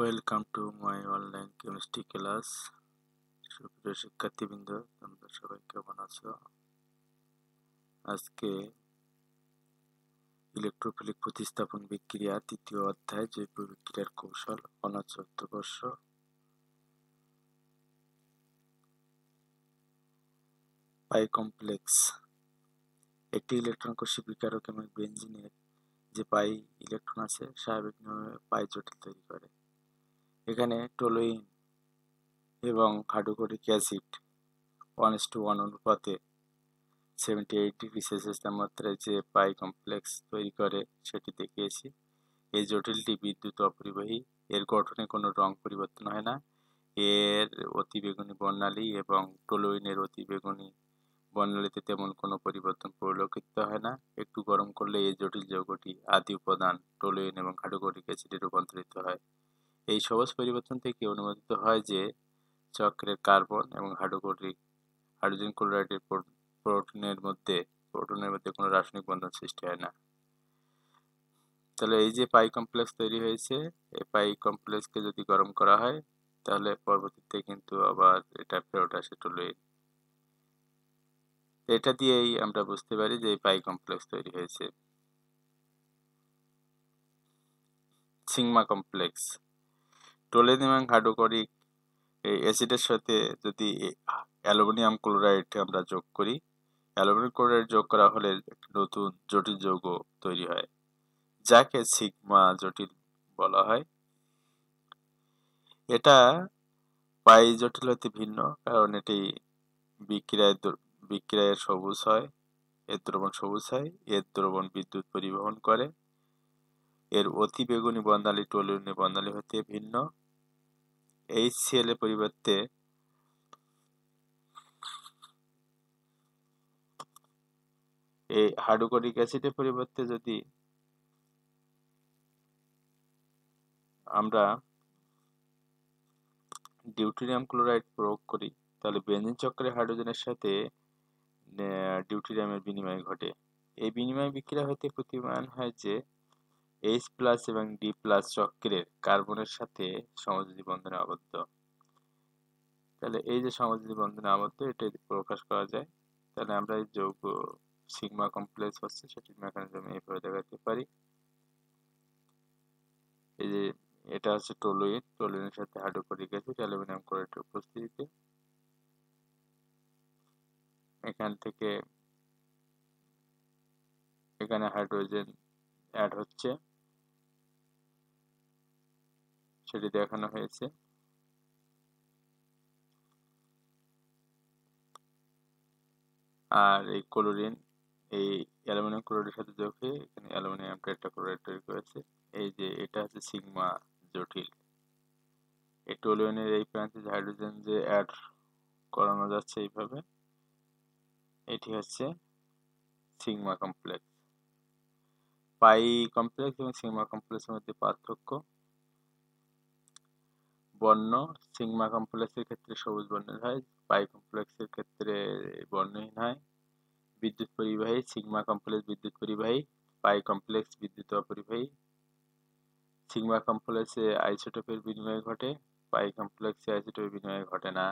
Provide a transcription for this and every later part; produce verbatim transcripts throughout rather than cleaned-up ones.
Welcome to my online chemistry class. সুপ্রিয় শিক্ষার্থীবৃন্দ, তোমরা সবাই কেমন আছো? আজকে ইলেকট্রোফিলিক প্রতিস্থাপন বিক্রিয়া তৃতীয় অধ্যায় জৈব বিক্রিয়ার কৌশল অনার্স চতুর্থ বর্ষ। পাই কমপ্লেক্স একটি ইলেকট্রন কোষী বিকারক এবং বেনজিনের যে পাই ইলেকট্রন আছে স্বাভাবিক নিয়মে পাই জটিল তৈরি করে। এখানে টলুইন এবং hydrochloric acid one is to one অনুপাতে সেভেন্টি এইট ডিগ্রি সেলসিয়াস তাপমাত্রায় যে পাই কমপ্লেক্স তৈরি করে সেটি দেখিয়েছি। এই জটিলটি বিদ্যুৎ অপরিবাহী, এর গঠনে কোনো রং পরিবর্তন হয় না, এর অতিবেগুনি বর্ণালী এবং টলুইনের অতিবেগুনি বর্ণালীতে তেমন কোনো পরিবর্তন পরিলক্ষিত হয় না। একটু গরম করলে এই জটিল যৌগটি আদি উপাদান টলুইন এবং হাইড্রোক্লোরিক অ্যাসিডে রূপান্তরিত হয়। এই সহজ পরিবর্তন থেকে অনুমোদিত হয় যে চক্রের কার্বন এবং হাইড্রোক্লোরিক হাইড্রোজেন ক্লোরাইডের প্রোটনের মধ্যে প্রোটনের মধ্যে কোনো রাসায়নিক বন্ধন সৃষ্টি হয় না। তাহলে এই যে পাই কমপ্লেক্স তৈরি হয়েছে, এই পাই কমপ্লেক্সকে যদি গরম করা হয় তাহলে পরবর্তীতে কিন্তু আবার এটা ফেরত আসে টলুইন। এটা দিয়েই আমরা বুঝতে পারি যে এই পাই কমপ্লেক্স তৈরি হয়েছে। সিগমা কমপ্লেক্স টলুইন এবং হাইড্রোক্লোরিক অ্যাসিডের সাথে যদি অ্যালুমিনিয়াম ক্লোরাইড আমরা যোগ করি, অ্যালুমিনিয়াম ক্লোরাইড যোগ করা হলে নতুন জটিল যৌগ তৈরি হয় যাকে সিগমা জটিল বলা হয়। এটা পাই জটিল হতে ভিন্ন, কারণ এটি বিক্রিয়ায় বিক্রিয়ায় সবুজ হয়, এর দ্রবণ সবুজ হয়, এর দ্রবণ বিদ্যুৎ পরিবহন করে, এর অতি বেগুনি বর্ণালী টলুইনের বর্ণালী হতে ভিন্ন। এইচসিএল এর পরিবর্তে এই হাইড্রোক্লোরিক অ্যাসিডের পরিবর্তে যদি আমরা ডিউটেরিয়াম ক্লোরাইড প্রয়োগ করি তাহলে বেনজিন চক্রে হাইড্রোজেনের সাথে ডিউটেরিয়ামের বিনিময় ঘটে। এই বিনিময় বিক্রিয়া হতে প্রতীয়মান হয় যে এইচ প্লাস এবং ডি প্লাস চক্রের কার্বনের সাথে সমযোজী বন্ধনে আবদ্ধ। তাহলে এই যে সমযোজী বন্ধনে আবদ্ধ, এটা প্রকাশ করা যায়। তাহলে আমরা এই যৌগ সিগমা কমপ্লেক্স হচ্ছে সেটির মেকানিজম এইভাবে দেখাতে পারি। এই যে এটা হচ্ছে টলুইন, টলুইনের সাথে হাইড্রোক্লোরিক অ্যাসিড অ্যালুমিনিয়াম ক্লোরাইডের উপস্থিতিতে এখান থেকে এখানে হাইড্রোজেন অ্যাড হচ্ছে, সেটি দেখানো হয়েছে। আর এই ক্লোরিন এই অ্যালুমিনিয়াম ক্লোরাইডের সাথে যোগ হয়ে এখানে অ্যালুমিনিয়াম টেট্রাক্লোরাইড তৈরি করেছে। এই যে এটা হচ্ছে সিগমা জটিল। এই টলুইনের এই প্রান্তে হাইড্রোজেন যে অ্যাড করানো যাচ্ছে এইভাবে, এটি হচ্ছে সিগমা কমপ্লেক্স। পাই কমপ্লেক্স এবং সিগমা কমপ্লেক্সের মধ্যে পার্থক্য বর্ণ। সিগমা কমপ্লেক্সের ক্ষেত্রে সবুজ বর্ণের হয়, পাই কমপ্লেক্সের ক্ষেত্রে বর্ণহীন হয়। বিদ্যুৎ পরিবাহী, সিগমা কমপ্লেক্স বিদ্যুৎ পরিবাহী, পাই কমপ্লেক্স বিদ্যুৎ অপরিবাহী। সিগমা কমপ্লেক্সে আইসোটোপের বিনিময় ঘটে, পাই কমপ্লেক্সে আইসোটোপের বিনিময় ঘটে না।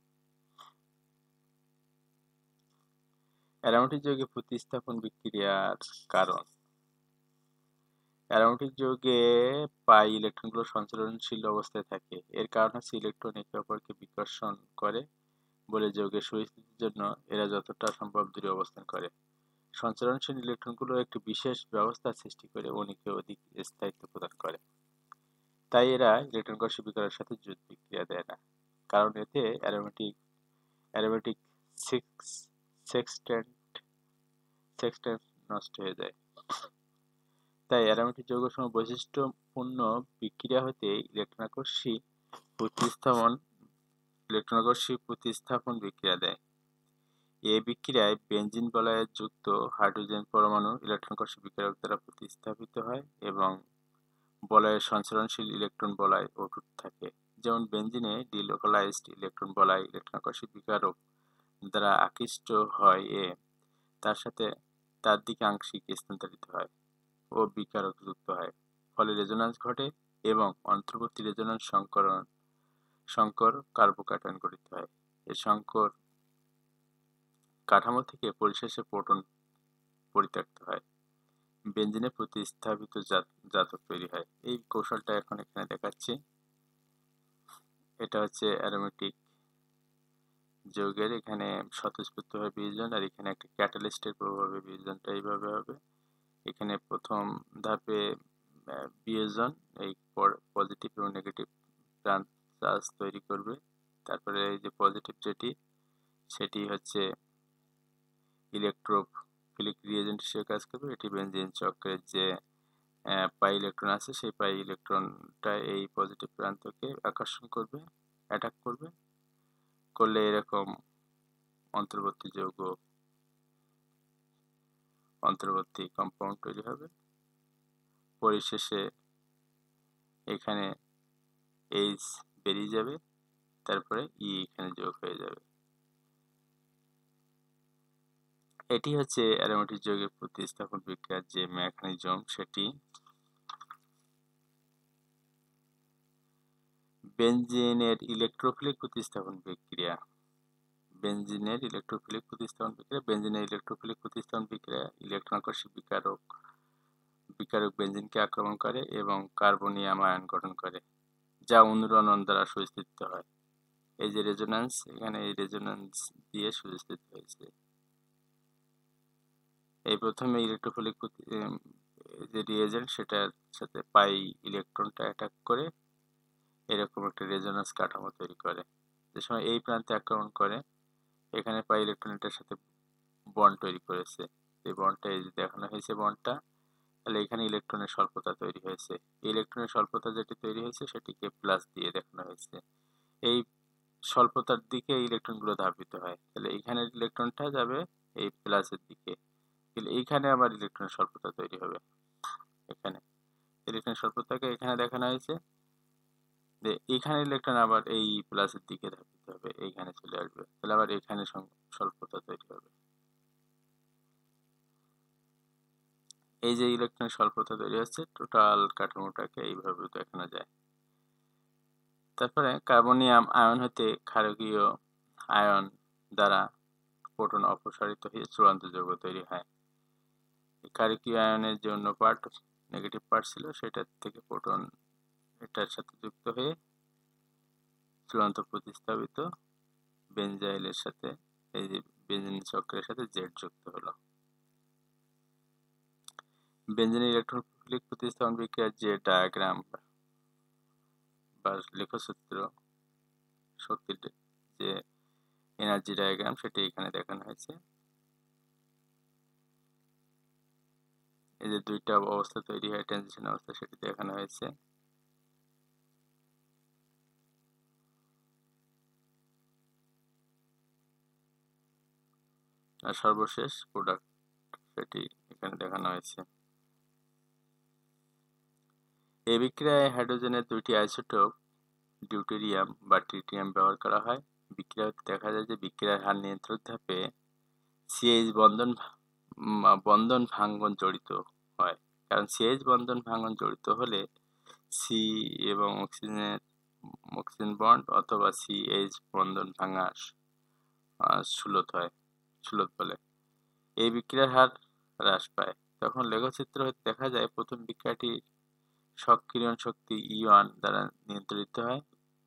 অ্যারোমেটিক যৌগে প্রতিস্থাপন বিক্রিয়ার কারণ। অ্যারোমেটিক যৌগে পাই ইলেকট্রনগুলো সঞ্চালনশীল অবস্থায় থাকে। এর কারণ হচ্ছে ইলেকট্রন একে অপরকে বিকর্ষণ করে বলে যৌগের সুস্থিতির জন্য এরা যতটা সম্ভব দূরে অবস্থান করে। সঞ্চালনশীল ইলেকট্রনগুলো একটি বিশেষ ব্যবস্থা সৃষ্টি করে অণুকে অধিক স্থায়িত্ব প্রদান করে। তাই এরা ইলেকট্রন কোষী বিকারের সাথে জুট বিক্রিয়া দেয় না, কারণ এতে অ্যারোমেটিক অ্যারোমেটিক সেক্সটেন্ট সেক্সটেন্ট নষ্ট হয়ে যায়। তাই অ্যারোমেটিক যৌগসমূহ বৈশিষ্ট্যপূর্ণ বিক্রিয়া হতে ইলেকট্রনাকর্ষী প্রতিস্থাপন ইলেকট্রনাকর্ষী প্রতিস্থাপন বিক্রিয়া দেয়। এই বিক্রিয়ায় বেনজিন বলয়ে যুক্ত হাইড্রোজেন পরমাণু ইলেকট্রনাকর্ষী বিকিরক দ্বারা প্রতিস্থাপিত হয় এবং বলয়ের সঞ্চালনশীল ইলেকট্রন বলয় অটুট থাকে। যেমন বেনজিনে ডিলোকালাইজড ইলেকট্রন বলয় ইলেকট্রনাকর্ষী বিকিরক দ্বারা আকৃষ্ট হয় এ তার সাথে তার দিকে আংশিক স্থানান্তরিত হয় ও বিকিরক যুক্ত হয়, ফলে রেজোন্যান্স ঘটে। এবং অন্তর্বর্তী রেজোন্যান্স সংকরণ সংকর কার্বোক্যাটায়ন গঠিত হয়। এই সংকর কাঠামো থেকে পরিশেষে প্রোটন পরিত্যক্ত হয়, বেঞ্জিনে প্রতিস্থাপিত জাতক তৈরি হয়। এই কৌশলটা এখন এখানে দেখাচ্ছি। এটা হচ্ছে অ্যারোমেটিক যৌগের, এখানে স্বতঃস্ফূর্তভাবে বিয়োজন, আর এখানে একটা ক্যাটালিস্টের প্রভাবে বিয়োজনটা এইভাবে হবে। এখানে প্রথম ধাপে বিয়োজন এই পজিটিভ এবং নেগেটিভ প্রান্ত চার্জ তৈরি করবে। তারপরে এই যে পজিটিভ যেটি, সেটি হচ্ছে ইলেকট্রোফিলিক রিয়েজেন্ট হিসেবে কাজ করবে। এটি বেনজিন চক্রের যে পাই ইলেকট্রন আছে, সেই পাই ইলেকট্রনটা এই পজিটিভ প্রান্তকে আকর্ষণ করবে, অ্যাটাক করবে, করলে এরকম অন্তর্বর্তী যৌগ অন্তর্বর্তী কম্পাউন্ড তৈরি হবে। পরিশেষে এখানে এইচ বেরিয়ে যাবে, তারপরে ই এখানে যোগ হয়ে যাবে। এটি হচ্ছে অ্যারোমেটিক যৌগের প্রতিস্থাপন বিক্রিয়ার যে মেকানিজম, সেটি। বেনজিনের ইলেকট্রোফিলিক প্রতিস্থাপন বিক্রিয়া বেনজিনের ইলেকট্রোফিলিক প্রতিস্থাপন বিক্রিয়া বেনজিনের ইলেকট্রোফিলিক প্রতিস্থাপন বিক্রিয়া ইলেকট্রন আকর্ষী বিকারক বিকারক বেনজিনকে আক্রমণ করে এবং কার্বনিয়াম আয়ন গঠন করে, যা অনুরণন দ্বারা সুস্থিত হয়। এই যে রেজোন্যান্স, এখানে এই রেজোন্যান্স দিয়ে সুস্থিত হয়েছে। এই প্রথমে ইলেকট্রোফিলিক যে রিয়েজেন্ট, সেটার সাথে পাই ইলেকট্রনটা অ্যাটাক করে এরকম একটা রেজোন্যান্স কাঠামো তৈরি করে। যে সময় এই প্রান্তে আক্রমণ করে, এখানে পাই ইলেকট্রনটার সাথে বন্ড তৈরি করেছে। এই বন্ডটা এই যে দেখানো হয়েছে বন্ডটা, তাহলে এখানে ইলেকট্রনের স্বল্পতা তৈরি হয়েছে। এই ইলেকট্রনের স্বল্পতা যেটি তৈরি হয়েছে সেটিকে প্লাস দিয়ে দেখানো হয়েছে। এই স্বল্পতার দিকে ইলেকট্রনগুলো ধাবিত হয়, তাহলে এইখানে ইলেকট্রনটা যাবে এই প্লাসের দিকে, তাহলে এইখানে আবার ইলেকট্রনের স্বল্পতা তৈরি হবে। এখানে ইলেকট্রনের স্বল্পতাকে এখানে দেখানো হয়েছে, যে এইখানে ইলেকট্রন আবার এই প্লাসের দিকে ধাবিত হবে, এইখানে চলে আসবে, তাহলে আবার এখানে স্বল্পতা তৈরি হবে। এই যে ইলেকট্রনের স্বল্পতা তৈরি হচ্ছে, টোটাল কাঠামোটাকে এইভাবে দেখানো যায়। তারপরে কার্বনিয়াম আয়ন হতে ক্ষারকীয় আয়ন দ্বারা প্রোটন অপসারিত হয়ে চূড়ান্ত যৌগ তৈরি হয়। ক্ষারকীয় আয়নের যে অন্য পার্ট, নেগেটিভ পার্ট ছিল, সেটার থেকে প্রোটন এটার সাথে যুক্ত হয়ে চূড়ান্ত প্রতিস্থাপিত বেনজাইলের সাথে, এই যে বেনজিন চক্রের সাথে জেড যুক্ত হলো। বেনজিনের ইলেকট্রোফিলিক প্রতিস্থাপন বিক্রিয়ার যে ডায়াগ্রাম বা লেখচিত্র, শক্তির যে এনার্জি ডায়াগ্রাম, সেটি এখানে দেখানো হয়েছে। এই যে দুইটা অবস্থা তৈরি হয়, ট্রানজিশন অবস্থা, সেটি দেখানো হয়েছে। আর সর্বশেষ প্রোডাক্ট, সেটি এখানে দেখানো হয়েছে। এই বিক্রিয়ায় হাইড্রোজেনের দুইটি আইসোটোপ ডিউটেরিয়াম বা ট্রিটিয়াম ব্যবহার করা হয়। বিক্রিয়াতে দেখা যায় যে বিক্রিয়ার হার নিয়ন্ত্রক ধাপে সিএইচ বন্ধন বন্ধন ভাঙ্গন জড়িত হয়, কারণ সিএইচ বন্ধন ভাঙ্গন জড়িত হলে সি এবং অক্সিজেনের অক্সিজেন বন্ড অথবা সিএইচ বন্ধন ভাঙা সুলভ হয় সুলভ বলে। এই বিক্রিয়ার হার হ্রাস পায়। তখন লেখচিত্র হতে দেখা যায় প্রথম বিক্রিয়াটি সক্রিয়ণ শক্তি ই ওয়ান দ্বারা নিয়ন্ত্রিত হয়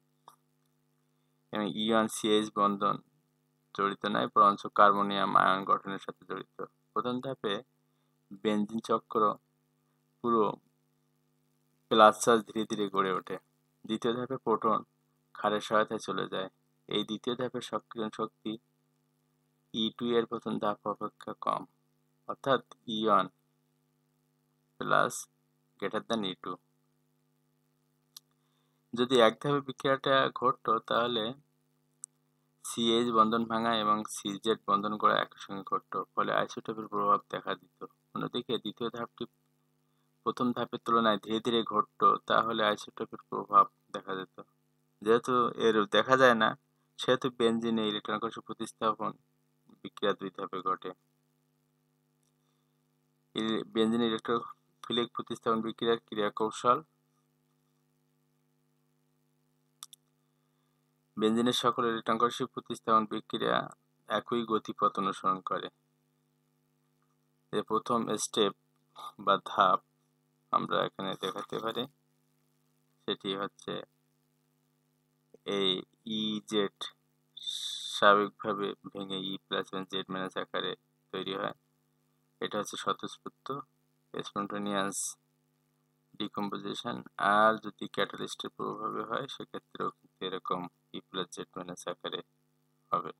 এবং ই ওয়ান সিএইচ বন্ধন জড়িত নয়, বরঞ্চ কার্বনিয়াম আয়ন গঠনের সাথে জড়িত। প্রথম ধাপে বেনজিন চক্র পুরো প্লাস চার্জ ধীরে ধীরে গড়ে ওঠে। দ্বিতীয় ধাপে প্রোটন ক্ষারের সহায়তায় চলে যায়। এই দ্বিতীয় ধাপে সক্রিয়ণ শক্তি ই টু এর প্রথম ধাপ অপেক্ষা কম, অর্থাৎ E one plus greater than E two. যদি এক ধাপে বিক্রিয়াটা ঘটতো, তাহলে সিএইচ বন্ধন ভাঙা এবং সিজেড বন্ধন করা একই সঙ্গে ঘটতো, ফলে আইসোটোপের প্রভাব দেখা দিত। অন্যদিকে দ্বিতীয় ধাপটি প্রথম ধাপের তুলনায় ধীরে ধীরে ঘটতো, তাহলে আইসোটোপের প্রভাব দেখা যেত। যেহেতু এর দেখা যায় না, সেহেতু বেনজিনে ইলেকট্রন আকর্ষণ প্রতিস্থাপন বিক্রিয়া দুই ধাপে ঘটে। বেনজিন ইলেকট্রোফিলিক প্রতিস্থাপন বিক্রিয়ার ক্রিয়া কৌশল। বেনজিনের সকল ইলেকট্রনকোষী প্রতিস্থাপন বিক্রিয়া একই গতিপথ অনুসরণ করে। এর প্রথম স্টেপ বা ধাপ আমরা এখানে দেখাতে পারি, সেটি হচ্ছে এই ই জেড স্বাভাবিকভাবে ভেঙে ই প্লাস এবং জেড মাইনাস আকারে তৈরি হয়। এটা হচ্ছে স্বতঃস্ফূর্ত স্পন্টানিয়াস ডিকম্পোজিশন। আর যদি ক্যাটালিস্টের প্রভাবে হয় সেক্ষেত্রেও কিন্তু এরকম ই প্লাস জেড মাইনাস আকারে হবে।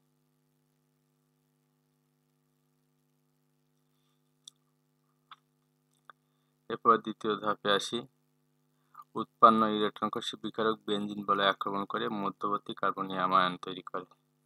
এরপর দ্বিতীয় ধাপে আসি। উৎপন্ন ইলেকট্রনকোষী বিকারক বেনজিন বলয় আক্রমণ করে মধ্যবর্তী কার্বনিয়াম আয়ন তৈরি করে।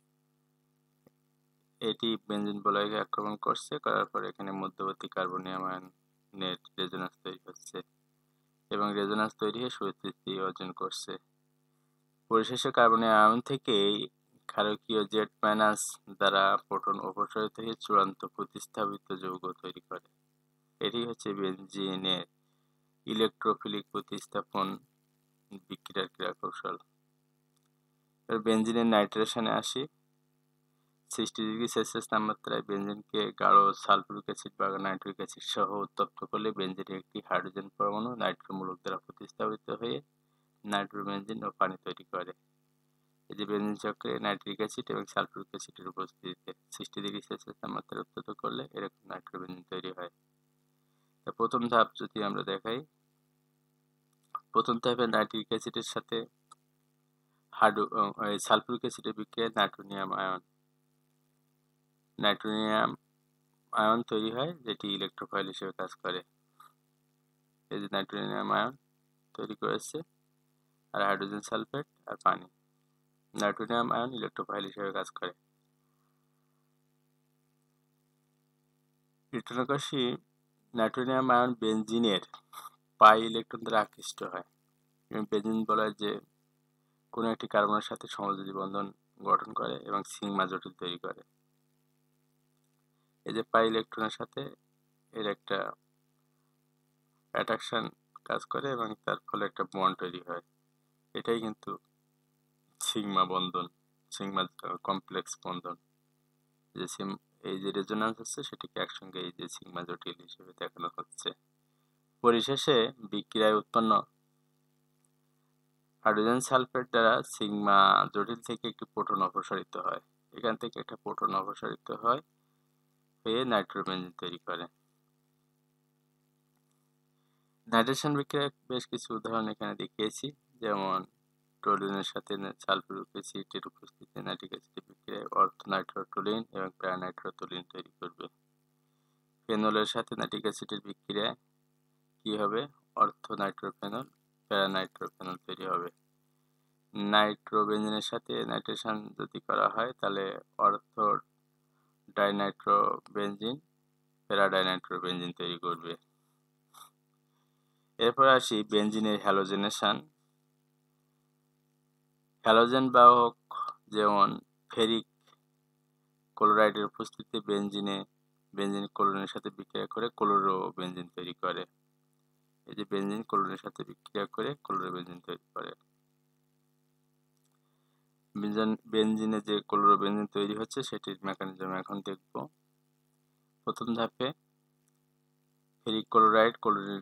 এটি বেনজিন বলয়কে আক্রমণ করছে, করার পর এখানে মধ্যবর্তী কার্বনিয়াম আয়নের রেজোন্যান্স তৈরি হচ্ছে এবং রেজোন্যান্স তৈরি হয়ে শক্তিস্থিতি অর্জন করছে। পরিশেষে কার্বনিয়াম আয়ন থেকে ক্ষারকীয় জেড মাইনাস দ্বারা প্রোটন অপসারিত হয়ে চূড়ান্ত প্রতিস্থাপিত যৌগ তৈরি করে। এটি হচ্ছে বেনজিনের ইলেকট্রোফিলিক প্রতিস্থাপন বিক্রিয়ার ক্রিয়া কৌশল। বেনজিনের নাইট্রেশনে আসি। সিক্সটি ডিগ্রি সেলসিয়াস তাপমাত্রায় বেনজিনকে গাঢ় সালফিউরিক অ্যাসিড বা নাইট্রিক অ্যাসিড সহ উত্তপ্ত করলে বেনজিনের একটি হাইড্রোজেন পরমাণু নাইট্রো মূলক দ্বারা প্রতিস্থাপিত হয়ে নাইট্রোবেনজিন ও পানি তৈরি করে। এই যে বেনজিন চক্রে নাইট্রিক অ্যাসিড এবং সালফিউরিক অ্যাসিডের উপস্থিতিতে সিক্সটি ডিগ্রি সেলসিয়াস তাপমাত্রায় উত্তপ্ত করলে এরকম নাইট্রোবেনজিন তৈরি হয়। তা প্রথম ধাপ যদি আমরা দেখাই, প্রথম ধাপে নাইট্রিক অ্যাসিডের সাথে হাইড্রো সালফিউরিক অ্যাসিডের বিক্রিয়ায় নাইট্রোনিয়াম আয়ন নাইট্রোনিয়াম আয়ন তৈরি হয়, যেটি ইলেকট্রোফাইল হিসেবে কাজ করে। এই যে নাইট্রোনিয়াম আয়ন তৈরি করেছে, আর হাইড্রোজেন সালফেট আর পানি। নাইট্রোনিয়াম আয়ন ইলেকট্রোফাইল হিসেবে কাজ করে। ইলেকট্রনকোষী নাইট্রোনিয়াম আয়ন বেনজিনের পাই ইলেকট্রন দ্বারা আকৃষ্ট হয় এবং বেনজিন বলয় যে কোনো একটি কার্বনের সাথে সমযোজী বন্ধন গঠন করে এবং সিগমা জটিল তৈরি করে। এই যে পাই ইলেকট্রনের সাথে এর একটা অ্যাট্রাকশন কাজ করে এবং তার ফলে একটা বন্ড তৈরি হয়। এটাই কিন্তু সিগমা বন্ধন, সিগমা কমপ্লেক্স বন্ধন। যে সিম এই যে রেজোন্যান্স হচ্ছে সেটিকে একসঙ্গে এই যে সিগমা জটিল হিসেবে দেখানো হচ্ছে। পরিশেষে বিক্রিয়ায় উৎপন্ন হাইড্রোজেন সালফেট দ্বারা সিগমা জটিল থেকে একটি প্রোটন অপসারিত হয়। এখান থেকে একটা প্রোটন অপসারিত হয় হয়ে নাইট্রোবেনজিন তৈরি করে। নাইট্রেশন বিক্রিয়ার বেশ কিছু উদাহরণ এখানে দেখিয়েছি, যেমন টলিনের সাথে সালফিউরিক অ্যাসিডের উপস্থিতিতে নাইট্রিক অ্যাসিডের বিক্রিয়ায় অর্থোনাইট্রোটোলিন এবং প্যারানাইট্রোটোলিন তৈরি করবে। ফেনলের সাথে নাইট্রিক অ্যাসিডের বিক্রিয়ায় কি হবে? অর্থোনাইট্রোফেনল, প্যারানাইট্রোফেনল তৈরি হবে। নাইট্রোবেনজিনের সাথে নাইট্রেশন যদি করা হয় তাহলে অর্থো ডাইনাইট্রোবেনজিন, প্যারাডাইনাইট্রোবেনজিন তৈরি করবে। এরপর আসি বেনজিনের হ্যালোজেনেশন। হ্যালোজেন বাহক যেমন ফেরিক ক্লোরাইডের উপস্থিতিতে বেনজিনে বেনজিন ক্লোরিনের সাথে বিক্রিয়া করে ক্লোরো বেনজিন তৈরি করে। এই যে বেনজিন ক্লোরিনের সাথে বিক্রিয়া করে ক্লোরো বেনজিন তৈরি করে। বেনজিনে যে ক্লোরো বেনজিন তৈরি হচ্ছে সেটির মেকানিজম এখন দেখব। প্রথম ধাপে ফেরিক ক্লোরাইড ক্লোরিন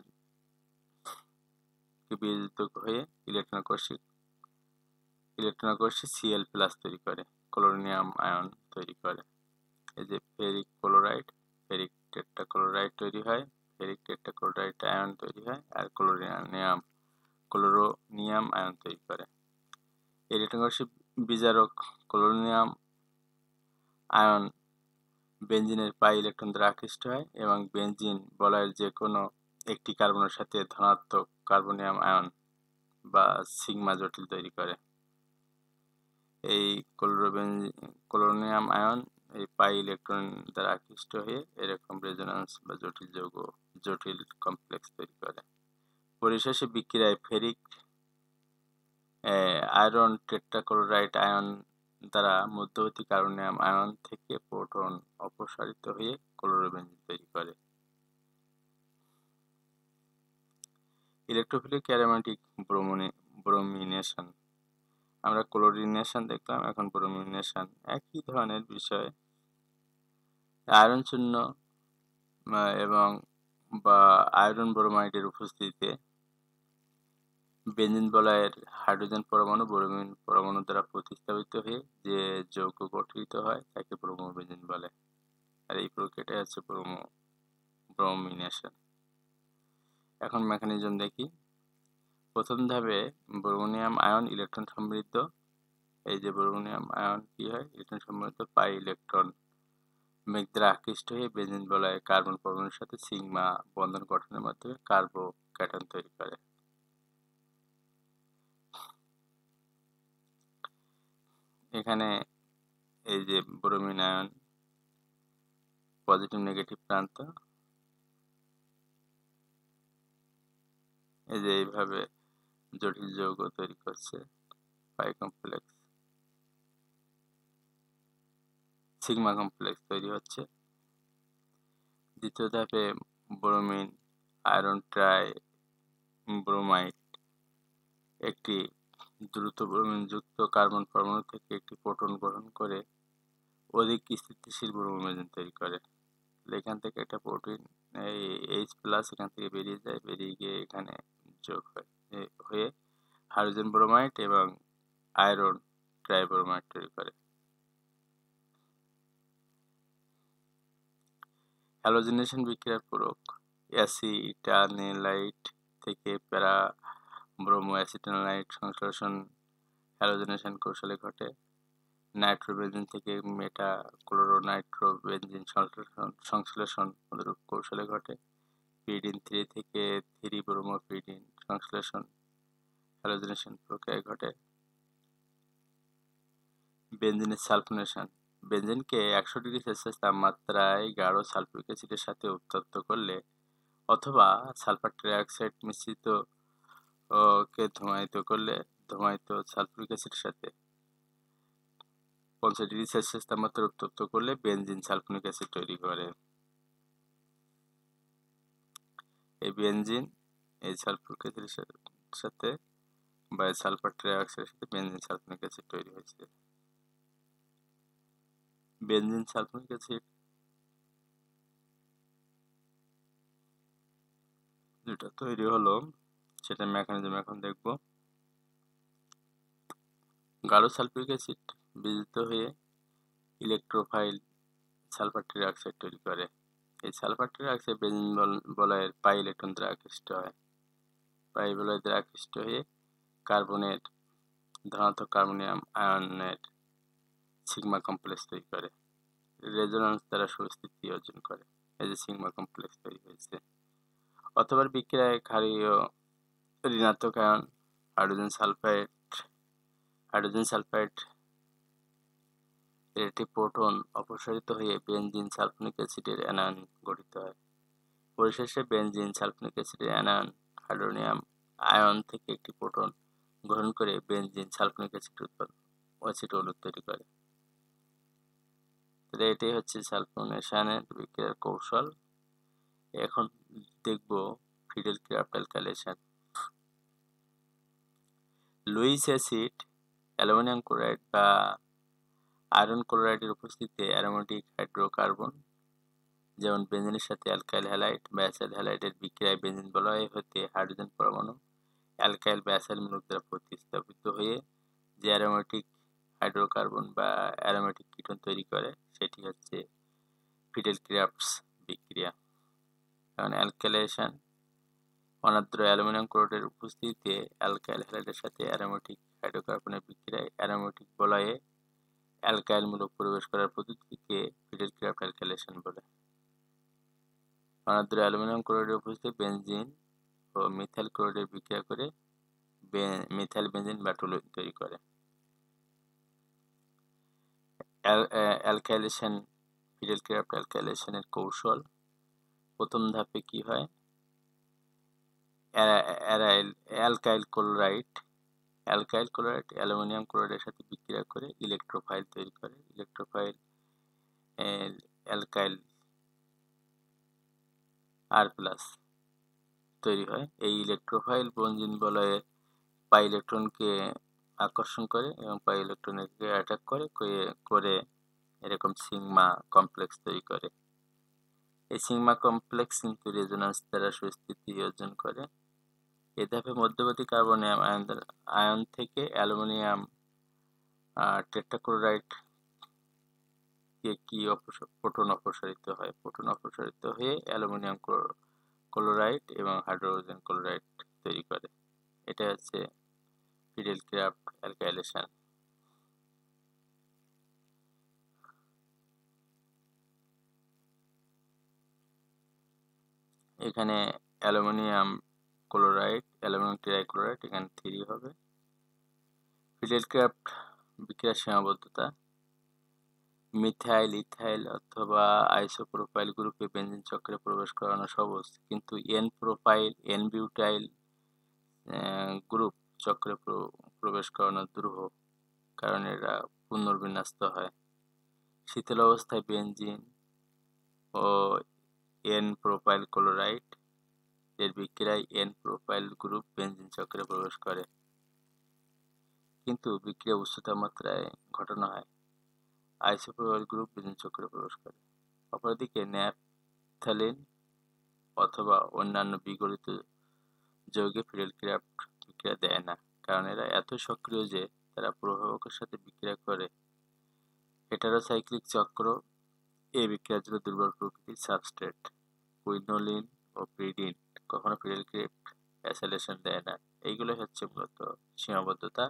বিয়োজিত হয়ে ইলেকট্রনকোষী ইলেকট্রনকোষী সিএল প্লাস তৈরি করে, ক্লোরিনিয়াম আয়ন তৈরি করে। এই যে ফেরিক ক্লোরাইড ফেরিক টেট্রাক্লোরাইড তৈরি হয়, ফেরিক টেট্রাক্লোরাইড আয়ন তৈরি হয় আর ক্লোরিনিয়াম ক্লোরোনিয়াম আয়ন তৈরি করে। ইলেকট্রনকোষী বিজারক ক্লোরিনিয়াম আয়ন বেনজিনের পাই ইলেকট্রন দ্বারা আকৃষ্ট হয় এবং বেনজিন বলয়ের যে কোনো একটি কার্বনের সাথে ধনাত্মক কার্বনিয়াম আয়ন বা সিগমা জটিল তৈরি করে। এই ক্লোরোনিয়াম আয়ন এই পাই ইলেকট্রন দ্বারা আকৃষ্ট হয়ে এরকম রেজোন্যান্স বা জটিল যৌগ জটিল কমপ্লেক্স তৈরি করে। পরিশেষে বিক্রিয়ায় ফেরিক আয়রন টেট্রাক্লোরাইড আয়ন দ্বারা মধ্যবর্তী কার্বনিয়াম আয়ন থেকে প্রোটন অপসারিত হয়ে ক্লোরোবেনজিন তৈরি করে। Electrophilic aromatic bromination. আমরা ক্লোরিনেশন দেখলাম, এখন ব্রোমিনেশন, একই ধরনের বিষয়। আয়রন চূর্ণ এবং বা আয়রন ব্রোমাইডের উপস্থিতিতে বেঞ্জিন বলয়ের হাইড্রোজেন পরমাণু ব্রোমিন পরমাণু দ্বারা প্রতিস্থাপিত হয়ে যে যৌগ গঠিত হয় তাকে ব্রোমোবেঞ্জিন বলে। আর এই প্রক্রিয়াটা হচ্ছে ব্রোমো ব্রোমিনেশন। এখন মেকানিজম দেখি। প্রথম ধাপে ব্রোমোনিয়াম আয়ন ইলেকট্রন সমৃদ্ধ, এই যে ব্রোমোনিয়াম আয়ন কি হয়, ইলেকট্রন সমৃদ্ধ পাই ইলেকট্রন মেঘ দ্বারা আকৃষ্ট হয়ে বেঞ্জিন বলয়ে কার্বন পরমাণুর সাথে সিগমা বন্ধন গঠনের মাধ্যমে কার্বোক্যাটায়ন তৈরি করে। এখানে এই যে ব্রোমিন আয়ন পজিটিভ নেগেটিভ প্রান্ত, এই যে এইভাবে জটিল যৌগ তৈরি করছে, পাই কমপ্লেক্স সিগমা কমপ্লেক্স তৈরি হচ্ছে। দ্বিতীয় ধাপে ব্রোমিন আয়রন ট্রাই ব্রোমাইড একটি দ্রুত ব্রোমিন যুক্ত কার্বন পরমাণু থেকে একটি প্রোটন গ্রহণ করে অধিক স্থিতিশীল ব্রোমোবেঞ্জিন তৈরি করে। এখান থেকে একটা প্রোটিন এই এইচ প্লাস এখান থেকে বেরিয়ে যায়, বেরিয়ে গিয়ে এখানে যোগ হয় হয়ে হাইড্রোজেন ব্রোমাইড এবং আয়রন ট্রাইব্রোমাইড তৈরি করে। হ্যালোজেনেশন বিক্রিয়ার পূরক অ্যাসিটানিলাইট থেকে প্যারা ব্রোমো অ্যাসিটানিলাইট সংশ্লেষণ হ্যালোজেনেশন কৌশলে ঘটে। নাইট্রোবেঞ্জিন থেকে মেটা ক্লোরোনাইট্রোবেঞ্জিন সংশ্লেষণ সংশ্লেষণ অনুরূপ কৌশলে ঘটে। পিডিন থ্রি থেকে থ্রি ব্রোমো পিডিন সংশ্লেষণ হ্যালোজেনেশন প্রক্রিয়ায় ঘটে। বেঞ্জিনের সালফোনেশন, বেঞ্জিনকে একশো ডিগ্রি সেলসিয়াস তাপমাত্রায় গাঢ় সালফিউরিক অ্যাসিডের সাথে উত্তপ্ত করলে অথবা সালফার ট্রাইঅক্সাইড মিশ্রিত কে ধূমায়িত করলে ধূমায়িত সালফিউরিক অ্যাসিডের সাথে পঞ্চাশ ডিগ্রি সেলসিয়াস তাপমাত্রায় উত্তপ্ত করলে বেঞ্জিন সালফোনিক অ্যাসিড তৈরি করে। এই বেঞ্জিন এই সালফিউরিক অ্যাসিডের সাথে বা সালফার ট্রাইঅক্সাইডের সাথে বেঞ্জিন সালফোনিক অ্যাসিড তৈরি হয়েছে। বেঞ্জিন সালফোনিক অ্যাসিড যেটা তৈরি হলো সেটা মেকানিজম এখন দেখব। গাঢ় সালফিউরিক অ্যাসিড বিজিত হয়ে ইলেকট্রোফাইল সালফার ট্রাইঅক্সাইড তৈরি করে। এই সালফার ট্রাইঅক্সাইড বেঞ্জিন বলয়ের পাই ইলেকট্রন দ্বারা আকৃষ্ট হয়, পাই বলয় দ্বারা আকৃষ্ট হয়ে কার্বনের ধনাত্মক কার্বনিয়াম আয়নের সিগমা কমপ্লেক্স তৈরি করে, রেজোন্যান্স দ্বারা সুস্থিতি অর্জন করে। এই যে সিগমা কমপ্লেক্স তৈরি হয়েছে। অথবা বিক্রিয়ায় ক্ষারীয় ঋণাত্মক ion hydrogen sulphide hydrogen sulphide এর একটি প্রোটন অপসারিত হয়ে বেঞ্জিন সালফোনিক অ্যাসিডের অ্যানায়ন গঠিত হয়। পরিশেষে বেঞ্জিন সালফোনিক অ্যাসিডের অ্যানায়ন হাইড্রোনিয়াম আয়ন থেকে একটি প্রোটন গ্রহণ করে বেঞ্জিন সালফোনিক অ্যাসিড উৎপাদন অ্যাসিড অণু তৈরি করে। এটাই হচ্ছে সালফোনেশনের বিক্রিয়ার কৌশল। এখন দেখব Friedel Crafts alkylation. Lewis acid aluminium chloride বা আয়রন ক্লোরাইডের উপস্থিতিতে অ্যারোমেটিক হাইড্রোকার্বন যেমন বেঞ্জিনের সাথে অ্যালকাইল হ্যালাইড বা অ্যাসাইল হ্যালাইডের বিক্রিয়ায় বেঞ্জিন বলয় হতে হাইড্রোজেন পরমাণু অ্যালকাইল বা অ্যাসাইল মূলক দ্বারা প্রতিস্থাপিত হয়ে যে অ্যারোমেটিক হাইড্রোকার্বন বা অ্যারোমেটিক কিটোন তৈরি করে সেটি হচ্ছে ফিডেল ক্রাফটস বিক্রিয়া। কারণ অ্যালকাইলেশন অনার্দ্র অ্যালুমিনিয়াম ক্লোরাইডের উপস্থিতিতে অ্যালকাইল হ্যালাইডের সাথে অ্যারোমেটিক হাইড্রোকার্বনের বিক্রিয়ায় অ্যারোমেটিক বলয়ে অ্যালকাইল মূলক প্রবেশ করার পদ্ধতিকে ফিডেল ক্রাফট অ্যালকাইলেশন বলে। অনার্দ্র অ্যালুমিনিয়াম ক্লোরাইডের উপস্থিতিতে বেনজিন ও মিথাইল ক্লোরাইডের বিক্রিয়া করে মিথাইল বেনজিন বা টলুইন তৈরি করে। অ্যালকাইলেশন ফিডেল ক্রাফট অ্যালকাইলেশনের কৌশল। প্রথম ধাপে কি হয়, alkyl chloride alkyl chloride aluminium ক্লোরাইডের সাথে বিক্রিয়া করে ইলেকট্রোফাইল তৈরি করে। ইলেকট্রোফাইল অ্যালকাইল আর প্লাস তৈরি হয়। এই ইলেকট্রোফাইল বেঞ্জিন বলয়ে পাই ইলেকট্রনকে আকর্ষণ করে এবং পাই ইলেকট্রনকে অ্যাটাক করে করে এরকম সিগমা কমপ্লেক্স তৈরি করে। এই সিগমা কমপ্লেক্স কিন্তু রেজোন্যান্স দ্বারা সুস্থিতি অর্জন করে। এ ধাপে মধ্যবর্তী কার্বনিয়াম আয়ন আয়ন থেকে অ্যালুমিনিয়াম টেট্রাক্লোরাইড কে কি ফোটন অপসারিত হয়। ফোটন অপসারিত হয়ে অ্যালুমিনিয়াম ক্লোরাইড এবং হাইড্রোজেন ক্লোরাইড তৈরি করে। এটা হচ্ছে ফিডেল ক্রাফট অ্যালকাইলেশন। এখানে অ্যালুমিনিয়াম ক্লোরাইড, অ্যালুমিনিয়াম ট্রাইক্লোরাইড এখানে থ্রি হবে। ফিডেল ক্রাফট বিক্রিয়ার সীমাবদ্ধতা: মিথাইল, ইথাইল অথবা আইসোপ্রোপাইল গ্রুপে বেনজিন চক্রে প্রবেশ করানো সহজ, কিন্তু n propyl, n butyl group চক্রে প্রবেশ করানো দুরূহ, কারণ এরা পুনর্বিন্যস্ত হয়। শীতল অবস্থায় বেনজিন ও এন প্রোপাইল ক্লোরাইড এর বিক্রিয়ায় এন প্রোপাইল গ্রুপ বেনজিন চক্রে প্রবেশ করে, কিন্তু বিক্রিয়া উচ্চ তাপমাত্রায় ঘটানো হয়। আইসোপ্রোপাইল গ্রুপ বেনজিন চক্রে প্রবেশ করে। অপরদিকে ন্যাপথালিন অথবা অন্যান্য বিগলিত যৌগে ফিডেল ক্রাফট বিক্রিয়া দেয় না, কারণ এরা এত সক্রিয় যে তারা প্রভাবকের সাথে বিক্রিয়া করে। হেটারোসাইক্লিক চক্র এই বিক্রিয়ার জন্য দুর্বল প্রকৃতির সাবস্ট্রেট। কুইনোলিন ও পিরিডিন কখনো ফিডেল ক্রাফট অ্যাসাইলেশন দেয় না। এইগুলো হচ্ছে মূলত সীমাবদ্ধতা।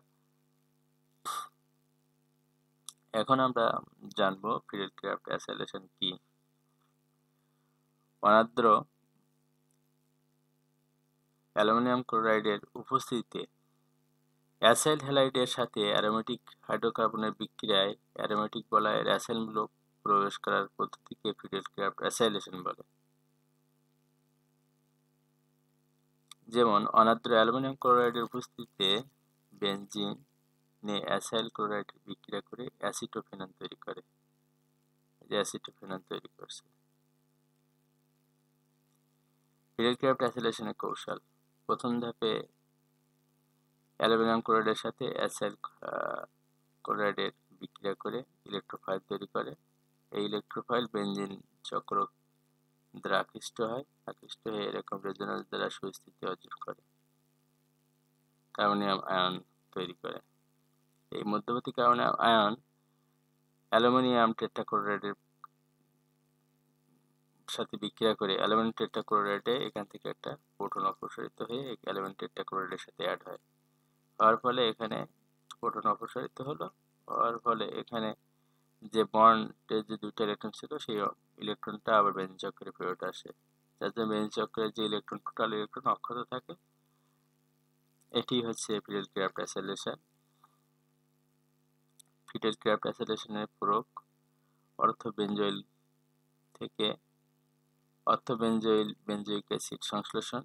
এখন আমরা জানবো ফিডেল ক্রাফট অ্যাসাইলেশন কি। অনার্দ্র অ্যালুমিনিয়াম ক্লোরাইডের উপস্থিতিতে অ্যাসাইল হ্যালাইডের সাথে অ্যারোমেটিক হাইড্রোকার্বনের বিক্রিয়ায় অ্যারোমেটিক বলয়ের অ্যাসাইলমূলক প্রবেশ করার পদ্ধতিকে ফিডেল ক্রাফট অ্যাসাইলেশন বলে। যেমন অনার্দ্র অ্যালুমিনিয়াম ক্লোরাইডের উপস্থিতিতে বেনজিন নে অ্যাসাইল ক্লোরাইডের বিক্রিয়া করে অ্যাসিটোফেনন তৈরি করে। অ্যাসিটোফেনন তৈরি করছে। ফিডেল ক্রাফট অ্যাসাইলেশনের কৌশল: প্রথম ধাপে অ্যালুমিনিয়াম ক্লোরাইডের সাথে অ্যাসাইল ক্লোরাইডের বিক্রিয়া করে ইলেকট্রোফাইল তৈরি করে। এই ইলেকট্রোফাইল বেনজিন চক্র দ্বারা আকৃষ্ট হয় আকৃষ্ট হয়ে এরকম রেজোন্যান্স দ্বারা সুস্থিতি অর্জন করে কার্বনিয়াম আয়ন তৈরি করে। এই মধ্যবর্তী কার্বনিয়াম আয়ন অ্যালুমিনিয়াম টেট্রাক্লোরাইডের সাথে বিক্রিয়া করে অ্যালুমিনিয়াম টেট্রাক্লোরাইডে এখান থেকে একটা প্রোটন অপসারিত হয়ে অ্যালুমিনিয়াম টেট্রাক্লোরাইডের সাথে অ্যাড হয়। হওয়ার ফলে এখানে প্রোটন অপসারিত হলো। হওয়ার ফলে এখানে যে বন্ডের যে দুইটা ইলেকট্রন ছিল সেই ইলেকট্রনটা আবার বেনজিন চক্রে ফেরত আসে, যার জন্য বেনজিন চক্রের যে ইলেকট্রন টোটাল ইলেকট্রন অক্ষত থাকে। এটি হচ্ছে Friedel Crafts acylation. Friedel Crafts অ্যাসাইলেশনের প্রয়োগ: অর্থোবেনজয়েল থেকে অর্থোবেনজয়েল বেনজোইক অ্যাসিড সংশ্লেষণ,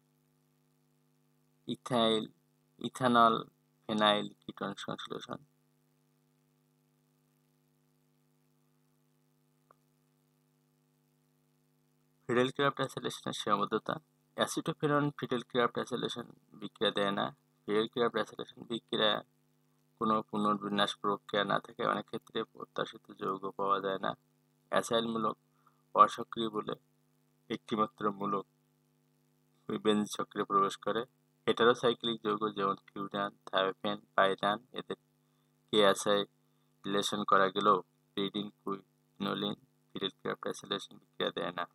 ইথাইল ইথানল ফেনাইল কিটোন সংশ্লেষণ। ফিডেল ক্রাফট অ্যাসাইলেশনের সীমাবদ্ধতা: অ্যাসিটোফেনন ফিডেল ক্রাফট অ্যাসাইলেশন বিক্রিয়া দেয় না। ফিডেল ক্রাফট অ্যাসাইলেশন বিক্রিয়া কোনো পুনর্বিন্যাস প্রক্রিয়া না থাকে অনেক ক্ষেত্রে প্রত্যাশিত যৌগ পাওয়া যায় না। অ্যাসাইলমূলক অসক্রিয় বলে একটিমাত্র মূলক বেনজিন চক্রে প্রবেশ করে। হেটারোসাইক্লিক যৌগ যেমন ফিউরান, থায়োফেন, পাইরান এদেরকে অ্যাসাইলেশন করা গেলেও pyridine, quinoline Friedel Crafts acylation বিক্রিয়া দেয় না।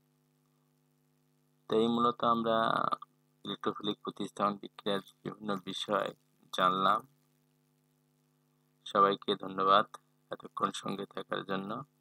তাই মূলত আমরা ইলেকট্রোফিলিক প্রতিস্থাপন বিক্রিয়ার বিভিন্ন বিষয় জানলাম। সবাইকে ধন্যবাদ এতক্ষণ সঙ্গে থাকার জন্য।